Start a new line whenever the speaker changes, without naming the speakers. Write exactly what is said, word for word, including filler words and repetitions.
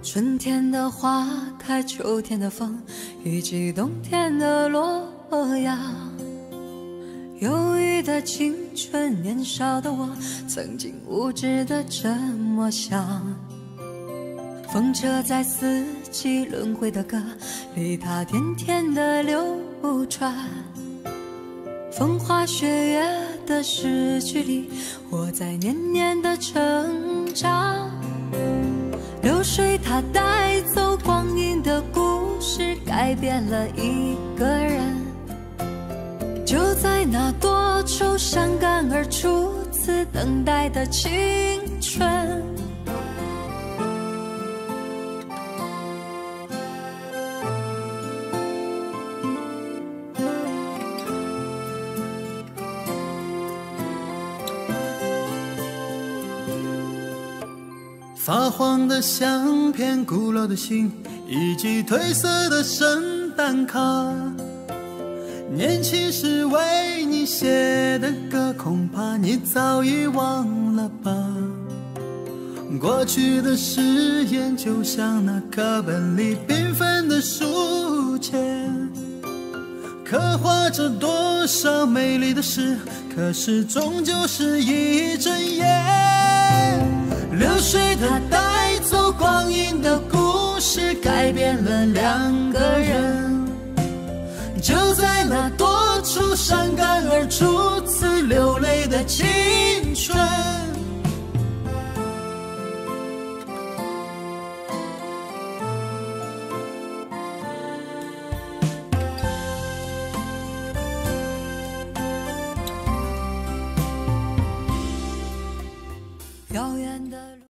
春天的花开，秋天的风，以及冬天的洛阳。忧郁的青春，年少的我，曾经无知的这么想。风车在四季轮回的歌里，它甜甜的流转。风花雪月的诗句里，我在年年的成长。流水它带走光阴的故事，改变了一个人。就在那多愁善感而初次等待的青春。
发黄的相片，古老的信，以及褪色的圣诞卡。年轻时为你写的歌，恐怕你早已忘了吧。过去的誓言，就像那课本里缤纷的书签，刻画着多少美丽的诗，可是终究是一阵烟。流水它带走光阴的故事，改变了两个人。就在那多愁善感而初次流泪的青春。
遥远的